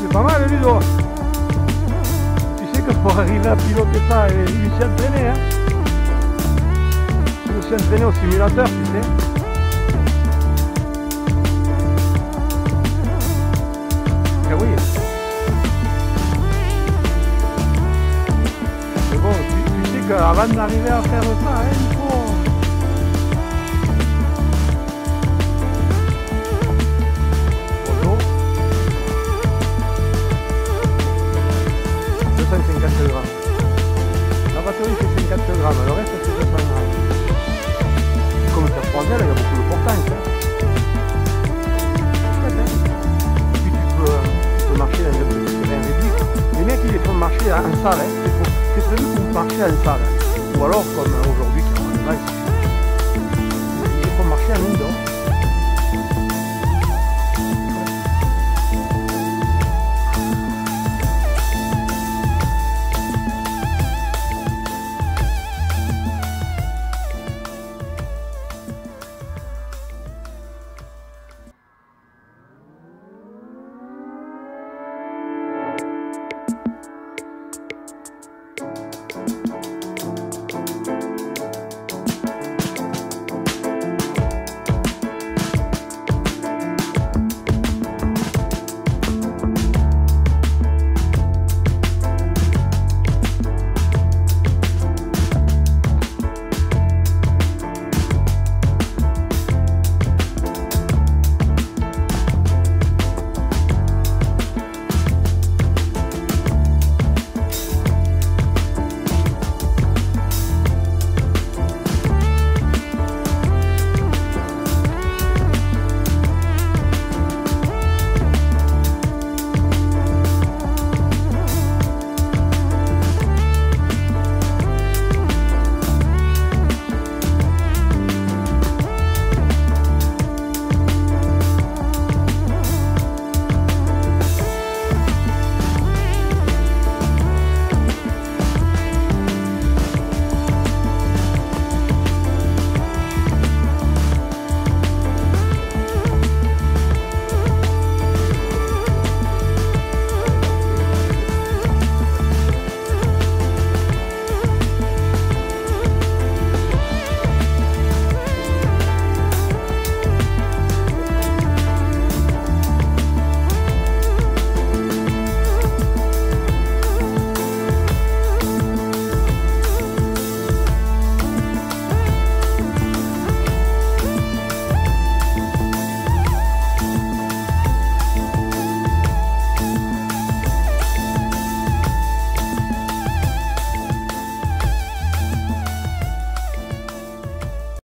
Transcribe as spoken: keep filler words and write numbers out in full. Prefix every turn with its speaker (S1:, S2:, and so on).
S1: c'est pas mal, Ludo. Tu sais que pour arriver à piloter ça, il s'y entraîné, hein. Je me suis entraîné au simulateur, tu sais. Eh oui. Mais bon, tu, tu sais qu'avant d'arriver à faire ça, hein, il faut... deux cent cinquante grammes. La batterie fait cinquante grammes, le reste c'est deux cents grammes. Comme sur trois ailes, il y a beaucoup de portance. Hein. Chouette, hein. Puis tu peux, tu peux marcher dans un petit terrain réduit. Les mecs ils les font marcher en salle, hein. C'est prévu pour marcher en salle. Ou alors comme aujourd'hui, ils les font marcher en indoor.